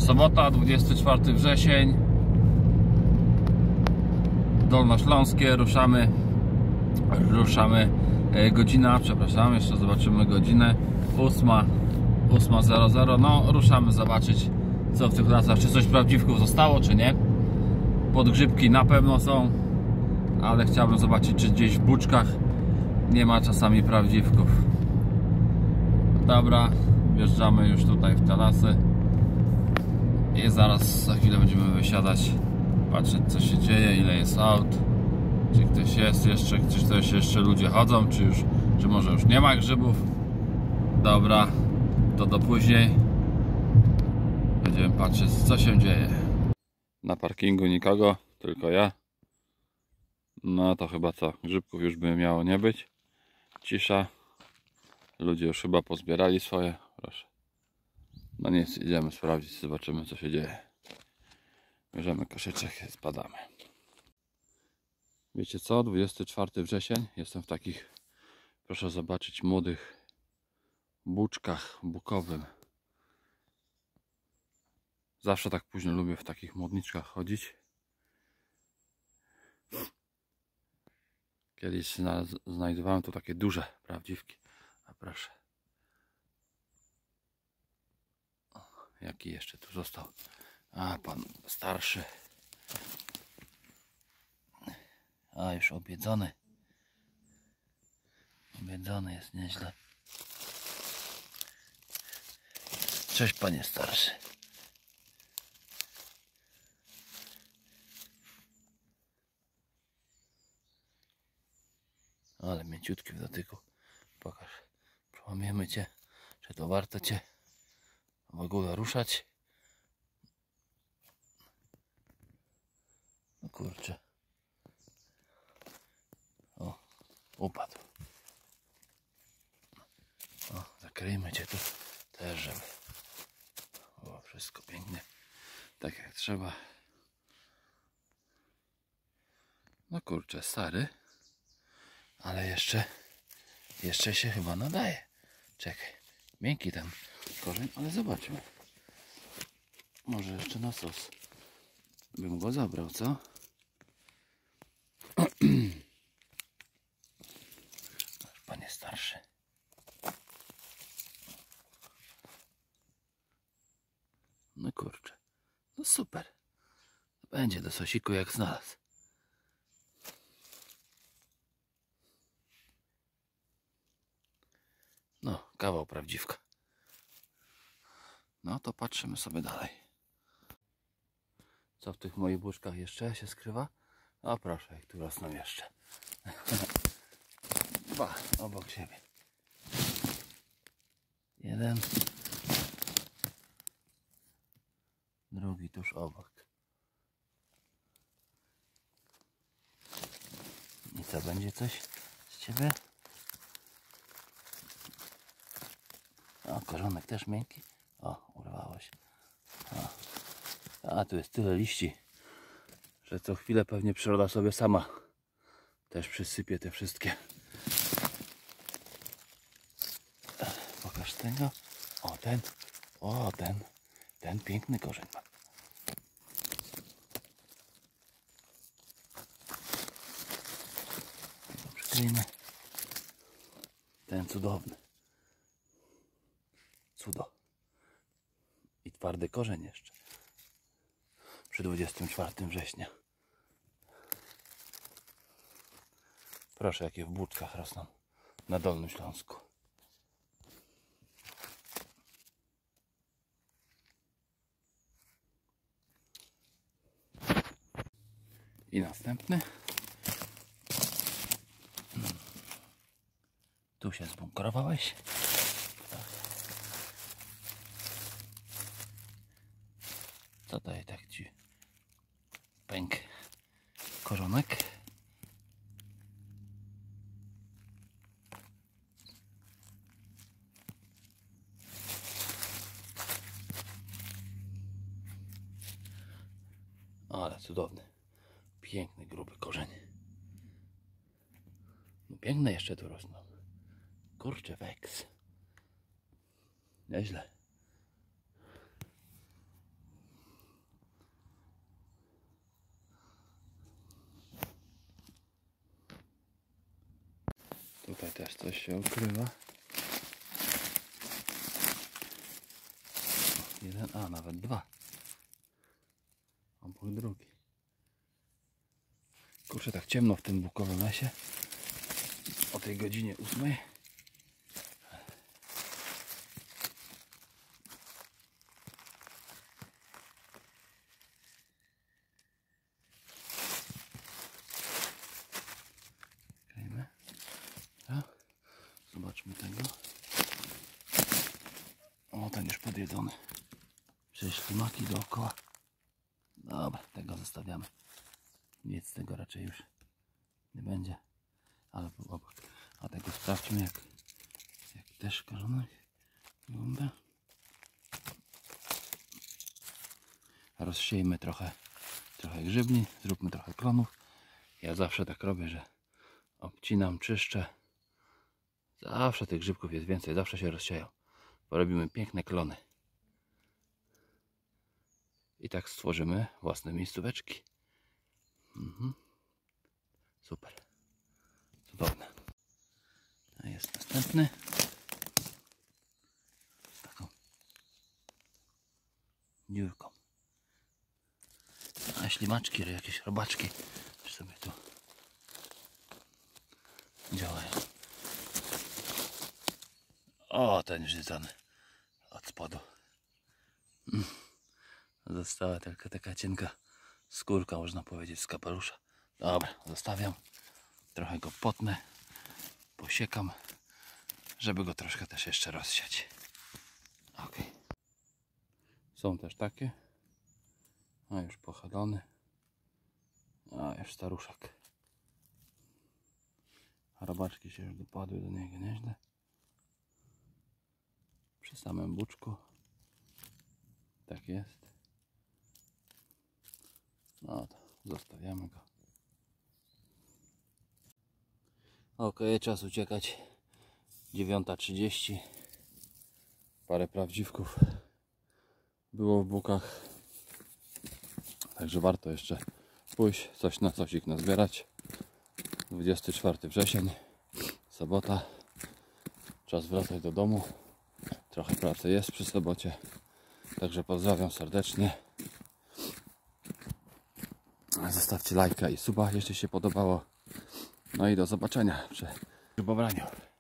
Sobota, 24 wrzesień, Dolnośląskie, ruszamy, godzina, przepraszam, jeszcze zobaczymy godzinę, 8:00, no ruszamy zobaczyć, co w tych lasach, czy coś prawdziwków zostało, czy nie. Podgrzybki na pewno są, ale chciałbym zobaczyć, czy gdzieś w buczkach nie ma czasami prawdziwków. Dobra, wjeżdżamy już tutaj w te lasy i zaraz za chwilę będziemy wysiadać, patrzeć, co się dzieje, ile jest aut, czy ktoś jest jeszcze, czy ktoś jeszcze ludzie chodzą, czy może już nie ma grzybów. Dobra, to do później będziemy patrzeć, co się dzieje. Na parkingu nikogo, tylko ja. No to chyba co, grzybków już by miało nie być. Cisza. Ludzie już chyba pozbierali swoje. Proszę. No nic, idziemy sprawdzić, zobaczymy, co się dzieje. Bierzemy koszyczek, spadamy. Wiecie co? 24 wrzesień. Jestem w takich, proszę zobaczyć, młodych buczkach bukowym. Zawsze tak późno lubię w takich młodniczkach chodzić. Kiedyś znajdowałem tu takie duże prawdziwki. A proszę. O, jaki jeszcze tu został? A, pan starszy. A, już obiedzony. Obiedzony jest nieźle. Cześć, panie starszy. Ale mięciutki w dotyku. Pokaż. Przełamiemy cię. Czy to warto cię w ogóle ruszać? No kurczę. O, upadł. O, zakryjmy cię tu też, żeby było wszystko pięknie, tak jak trzeba. No kurczę, stary, ale jeszcze się chyba nadaje. Czekaj, miękki ten korzeń, ale zobaczmy. Może jeszcze na sos bym go zabrał, co? Panie starszy. No kurczę, no super. Będzie do sosiku jak znalazł. No, kawał prawdziwka. No to patrzymy sobie dalej. Co w tych moich buczkach jeszcze się skrywa? O proszę, jak tu rosną jeszcze. Dwa obok siebie. Jeden. Drugi tuż obok. I co, będzie coś z ciebie? O, korzonek też miękki. O, urwało się. O. A tu jest tyle liści, że co chwilę pewnie przyroda sobie sama też przysypie te wszystkie. Pokaż tego. O, ten piękny korzeń ma. Przykryjmy. Ten cudowny. Cudo. I twardy korzeń jeszcze. Przy 24 września. Proszę, jakie w buczkach rosną na Dolnym Śląsku. I następny. Tu się zbunkrowałeś. Co daje tak ci pęk korzonek? Ale cudowny, piękny, gruby korzeń. No piękne jeszcze tu rosną. Kurczę, weks. Nieźle. Tutaj też coś się ukrywa. Jeden, a nawet dwa. Obok drugi. Kurczę, tak ciemno w tym bukowym lesie. O tej godzinie 8. Zobaczmy tego. O, ten już podjedzony. Przecież ślimaki dookoła. Dobra, tego zostawiamy. Nic z tego raczej już nie będzie. Ale obok. A tego sprawdźmy, jak też korzonek wygląda. Rozsiejmy trochę grzybni, zróbmy trochę klonów. Ja zawsze tak robię, że obcinam, czyszczę. Zawsze tych grzybków jest więcej, zawsze się rozsieją. Porobimy piękne klony. I tak stworzymy własne miejscóweczki. Super. Cudowne. A jest następny. Z taką dziurką. A ślimaczki, jakieś robaczki też sobie tu działają. O, ten żyzany od spodu. Została tylko taka cienka skórka, można powiedzieć, z kapelusza. Dobra, zostawiam. Trochę go potnę, posiekam, żeby go troszkę też jeszcze rozsiać. Ok. Są też takie. A już pochylony. A już staruszek. A robaczki się już dopadły do niego nieźle. Przy samym buczku. Tak jest. No to zostawiamy go. Ok, czas uciekać. 9:30. Parę prawdziwków było w bukach. Także warto jeszcze pójść, coś na coś ich nazbierać. 24 wrzesień, sobota. Czas wracać do domu. Trochę pracy jest przy sobocie. Także pozdrawiam serdecznie. Zostawcie lajka i suba, jeśli się podobało. No i do zobaczenia przy pobraniu.